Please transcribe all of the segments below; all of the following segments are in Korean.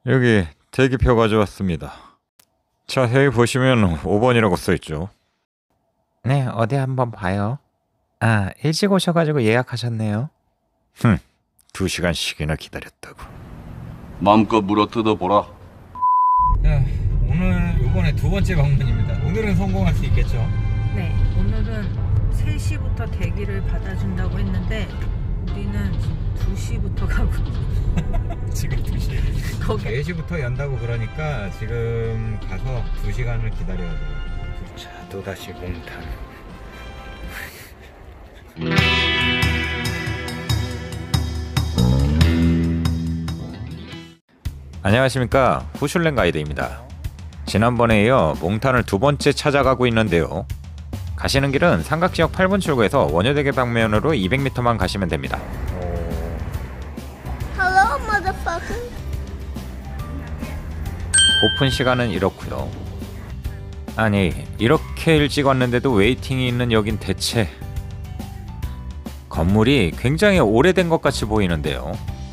여기 대기표 가져왔습니다. 자세히 보시면 5번이라고 써있죠. 네, 어디 한번 봐요. 아, 일찍 오셔가지고 예약하셨네요. 2시간씩이나 기다렸다고. 마음껏 물어뜯어 보라. 오늘 이번에 두 번째 방문입니다. 오늘은 성공할 수 있겠죠? 네, 오늘은 3시부터 대기를 받아준다고 했는데 우리는 지금 2시부터 가고 지금 2시. 거기 4시부터 연다고 그러니까 지금 가서 2시간을 기다려야 돼요. 자, 또다시 몽탄. 안녕하십니까, 후슐랭 가이드입니다. 지난번에 이어 몽탄을 두 번째 찾아가고 있는데요. 가시는 길은 삼각지역 8번 출구에서 원효대교 방면으로 200m만 가시면 됩니다. Hello, motherfucker. 오픈 시간은 이렇고요. 아니, 이렇게 일찍 왔는데도 웨이팅이 있는 여긴 대체... 건물이 굉장히 오래된 것 같이 보이는데요.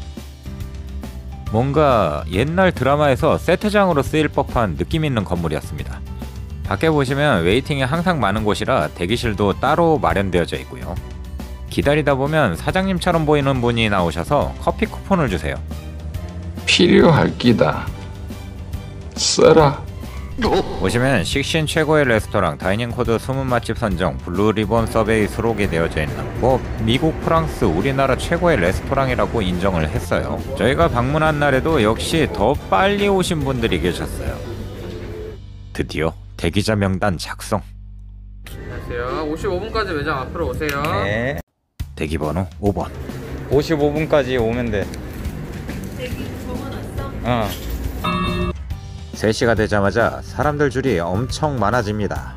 뭔가 옛날 드라마에서 세트장으로 쓰일 법한 느낌 있는 건물이었습니다. 밖에 보시면 웨이팅이 항상 많은 곳이라 대기실도 따로 마련되어져 있고요. 기다리다 보면 사장님처럼 보이는 분이 나오셔서 커피 쿠폰을 주세요. 필요할 끼다. 써라. 보시면 식신 최고의 레스토랑 다이닝 코드 숨은 맛집 선정 블루리본 서베이 수록이 되어져 있는 미국, 프랑스, 우리나라 최고의 레스토랑이라고 인정을 했어요. 저희가 방문한 날에도 역시 더 빨리 오신 분들이 계셨어요. 드디어 대기자 명단 작성. 안녕하세요. 55분까지 매장 앞으로 오세요. 네. 대기번호 5번. 55분까지 오면 돼. 대기 적어놨어? 3시가 되자마자 사람들 줄이 엄청 많아집니다.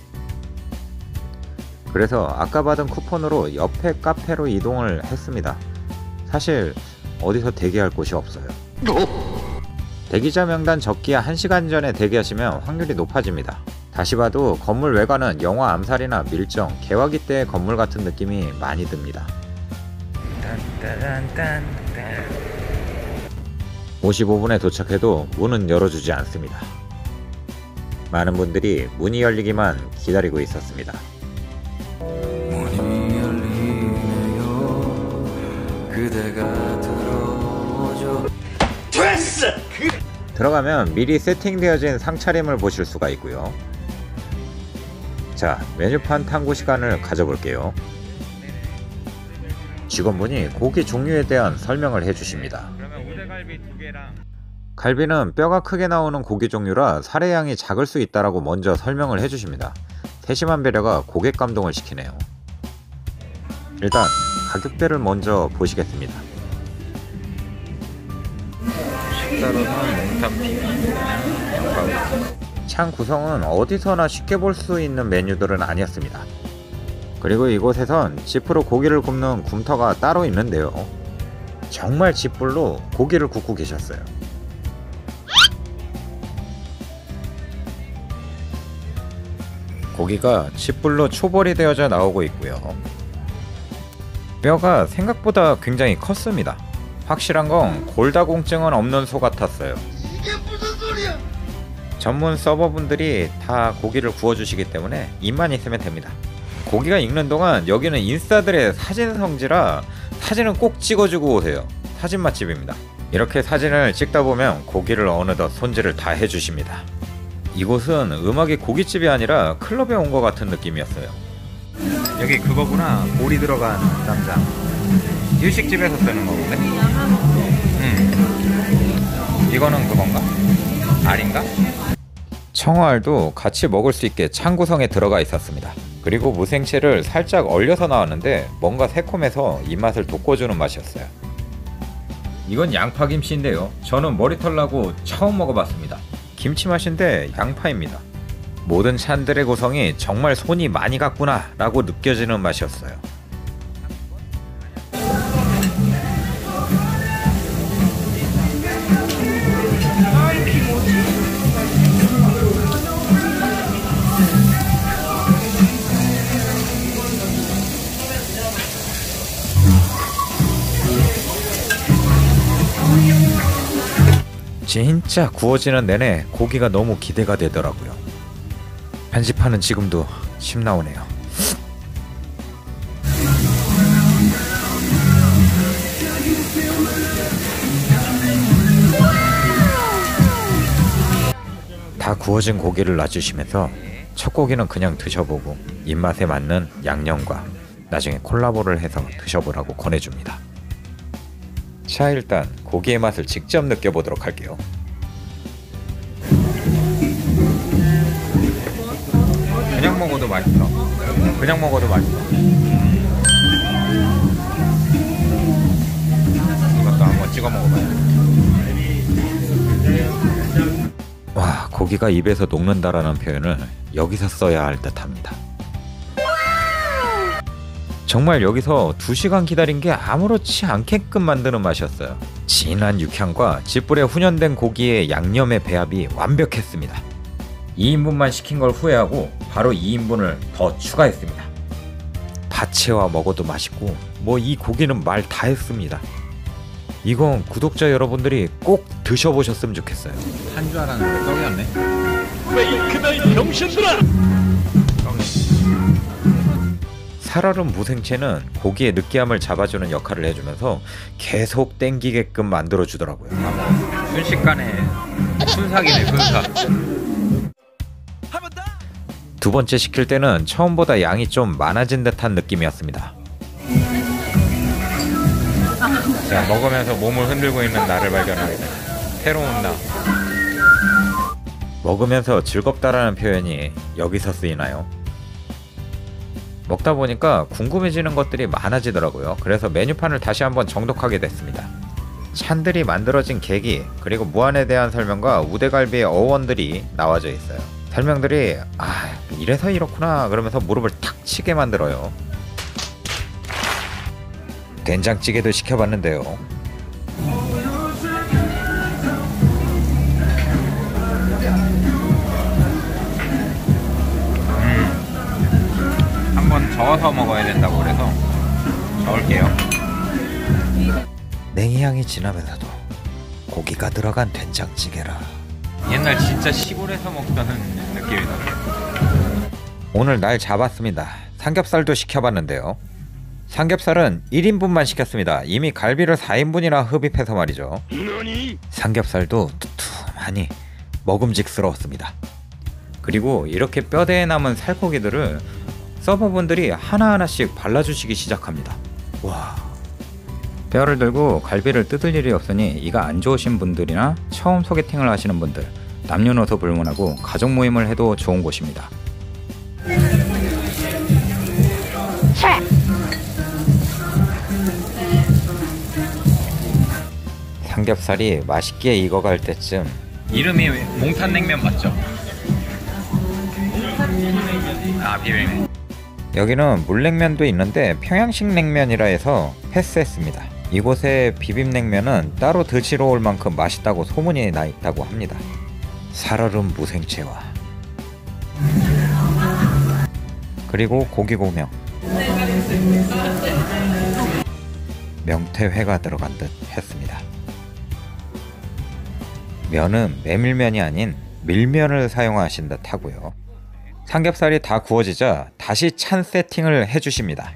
그래서 아까 받은 쿠폰으로 옆에 카페로 이동을 했습니다. 사실 어디서 대기할 곳이 없어요. 대기자 명단 적기에 1시간 전에 대기하시면 확률이 높아집니다. 다시 봐도 건물 외관은 영화 암살이나 밀정, 개화기 때의 건물 같은 느낌이 많이 듭니다. 55분에 도착해도 문은 열어주지 않습니다. 많은 분들이 문이 열리기만 기다리고 있었습니다. 문이 열리네요. 그대가 들어오죠. 들어가면 미리 세팅되어진 상차림을 보실 수가 있고요. 자, 메뉴판 탐구 시간을 가져볼게요. 직원분이 고기 종류에 대한 설명을 해주십니다. 그러면 우대갈비 2개랑 갈비는 뼈가 크게 나오는 고기 종류라 살해량이 작을 수 있다라고 먼저 설명을 해주십니다. 세심한 배려가 고객 감동을 시키네요. 일단 가격대를 먼저 보시겠습니다. 식사로는 몽탄 창 구성은 어디서나 쉽게 볼 수 있는 메뉴들은 아니었습니다. 그리고 이곳에선 지프로 고기를 굽는 굼터가 따로 있는데요. 정말 집불로 고기를 굽고 계셨어요. 고기가 집불로 초벌이 되어져 나오고 있고요. 뼈가 생각보다 굉장히 컸습니다. 확실한 건 골다공증은 없는 소 같았어요. 전문 서버분들이 다 고기를 구워주시기 때문에 입만 있으면 됩니다. 고기가 익는 동안 여기는 인싸들의 사진 성지라 사진은 꼭 찍어주고 오세요. 사진 맛집입니다. 이렇게 사진을 찍다 보면 고기를 어느덧 손질을 다 해주십니다. 이곳은 음악의 고깃집이 아니라 클럽에 온 것 같은 느낌이었어요. 여기 그거구나. 오리 들어간 쌈장. 일식집에서 쓰는 거거든. 이거는 그건가? 알인가? 청어알도 같이 먹을 수 있게 창 구성에 들어가 있었습니다. 그리고 무생채를 살짝 얼려서 나왔는데 뭔가 새콤해서 입맛을 돋궈주는 맛이었어요. 이건 양파김치인데요. 저는 머리털 나고 처음 먹어봤습니다. 김치 맛인데 양파입니다. 모든 찬들의 구성이 정말 손이 많이 갔구나 라고 느껴지는 맛이었어요. 진짜 구워지는 내내 고기가 너무 기대가 되더라고요. 편집하는 지금도 침 나오네요. 다 구워진 고기를 놔주시면서 첫 고기는 그냥 드셔보고 입맛에 맞는 양념과 나중에 콜라보를 해서 드셔보라고 권해줍니다. 자, 일단 고기의 맛을 직접 느껴보도록 할게요. 그냥 먹어도 맛있어. 그냥 먹어도 맛있어. 이것도 한번 찍어 먹어봐요. 와, 고기가 입에서 녹는다라는 표현을 여기서 써야 할 듯합니다. 정말 여기서 2시간 기다린 게 아무렇지 않게끔 만드는 맛이었어요. 진한 육향과 쥐뿔에 훈연된 고기의 양념의 배합이 완벽했습니다. 2인분만 시킨 걸 후회하고 바로 2인분을 더 추가했습니다. 파채와 먹어도 맛있고 뭐 이 고기는 말 다 했습니다. 이건 구독자 여러분들이 꼭 드셔보셨으면 좋겠어요. 한 줄 알았는데 떡이었네. 페이크다 이 병신들아! 살얼음 무생채는 고기의 느끼함을 잡아주는 역할을 해주면서 계속 땡기게끔 만들어주더라고요. 순식간에 순삭이네, 순삭. 두 번째 시킬 때는 처음보다 양이 좀 많아진 듯한 느낌이었습니다. 자, 먹으면서 몸을 흔들고 있는 나를 발견하게 된 새로운 나. 먹으면서 즐겁다라는 표현이 여기서 쓰이나요? 먹다 보니까 궁금해지는 것들이 많아지더라고요. 그래서 메뉴판을 다시 한번 정독하게 됐습니다. 찬들이 만들어진 계기, 그리고 무안에 대한 설명과 우대갈비의 어원들이 나와져 있어요. 설명들이 이래서 이렇구나 그러면서 무릎을 탁 치게 만들어요. 된장찌개도 시켜봤는데요. 한번 저어서 먹어야 된다고 그래서 저을게요. 냉이향이 진하면서도 고기가 들어간 된장찌개라. 옛날 진짜 시골에서 먹던 느낌이다. 오늘 날 잡았습니다. 삼겹살도 시켜봤는데요. 삼겹살은 1인분만 시켰습니다. 이미 갈비를 4인분이나 흡입해서 말이죠. 삼겹살도 두툼하니 먹음직스러웠습니다. 그리고 이렇게 뼈대에 남은 살코기들을 서버분들이 하나하나씩 발라주시기 시작합니다. 와, 뼈를 들고 갈비를 뜯을 일이 없으니 이가 안 좋으신 분들이나 처음 소개팅을 하시는 분들, 남녀노소 불문하고 가족 모임을 해도 좋은 곳입니다. 삼겹살이 맛있게 익어갈 때쯤, 이름이 몽탄냉면 맞죠? 비빔냉면. 여기는 물냉면도 있는데 평양식 냉면이라 해서 패스했습니다. 이곳의 비빔냉면은 따로 드시러 올 만큼 맛있다고 소문이 나 있다고 합니다. 살얼음 무생채와 그리고 고기고명, 명태회가 들어간 듯 했습니다. 면은 메밀면이 아닌 밀면을 사용하신 듯 하고요. 삼겹살이 다 구워지자 다시 찬 세팅을 해주십니다.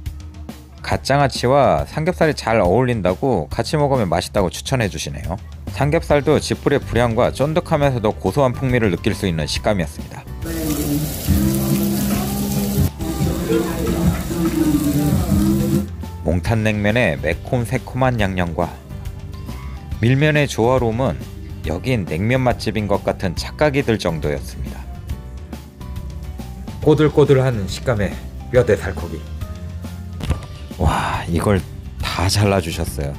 갓장아찌와 삼겹살이 잘 어울린다고 같이 먹으면 맛있다고 추천해 주시네요. 삼겹살도 쥐뿔의 불향과 쫀득하면서도 고소한 풍미를 느낄 수 있는 식감이었습니다. 몽탄냉면의 매콤 새콤한 양념과 밀면의 조화로움은 여긴 냉면 맛집인 것 같은 착각이 들 정도였습니다. 꼬들꼬들한 식감의 뼈대 살코기. 와, 이걸 다 잘라주셨어요.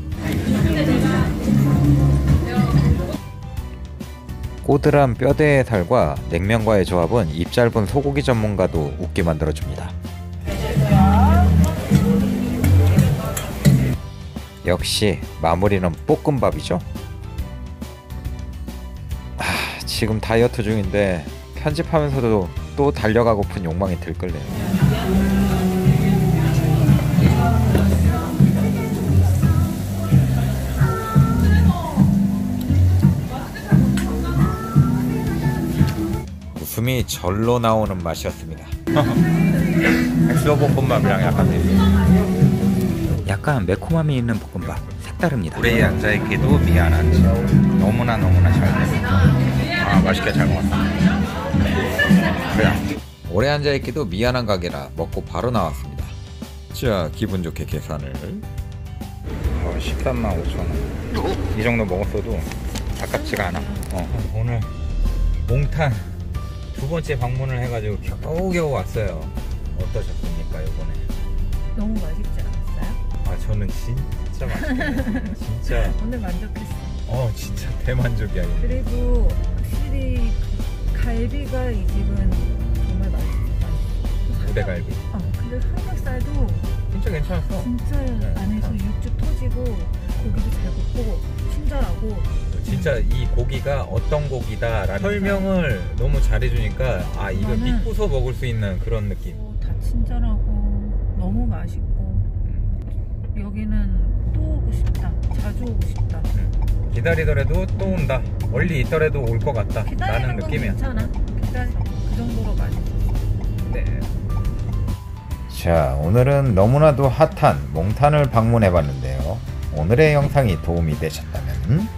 꼬들한 뼈대의 살과 냉면과의 조합은 입 짧은 소고기 전문가도 웃게 만들어줍니다. 역시 마무리는 볶음밥이죠. 지금 다이어트 중인데 편집하면서도 또 달려가고픈 욕망이 들끓네요. 김이 절로 나오는 맛이었습니다. 백소볶음밥이랑 약간 비슷해요. 약간 매콤함이 있는 볶음밥 색다릅니다. 오래 앉아있기도 미안한 집. 너무나 잘 됐습니다. 아, 맛있게 잘 먹었습니다. 그래. 오래 앉아있기도 미안한 가게라 먹고 바로 나왔습니다. 자, 기분 좋게 계산을. 13만 5천 원. 이 정도 먹었어도 아깝지가 않아. 오늘 몽탄 두 번째 방문을 해가지고 겨우겨우 왔어요. 어떠셨습니까, 이번에? 너무 맛있지 않았어요? 아, 저는 진짜 맛있게 진짜 오늘 만족했어. 진짜 대만족이야. 이거. 그리고 확실히 갈비가 이 집은 정말 맛있어. 우대갈비. 근데 삼겹살도 진짜 괜찮았어. 진짜 안에서 육즙 터지고 고기도 잘 굽고 친절하고. 진짜 이 고기가 어떤 고기다라는 설명을 너무 잘해주니까 아, 이거 나는- 믿고서 먹을 수 있는 그런 느낌. 다 친절하고 너무 맛있고 여기는 또 오고 싶다. 자주 오고 싶다. 기다리더라도 또 온다. 멀리 있더라도 올 것 같다. 라는 기다리는 건 느낌이야. 괜찮아. 그 정도로 맛있었어. 네. 자, 오늘은 너무나도 핫한 몽탄을 방문해봤는데요. 오늘의 영상이 도움이 되셨다면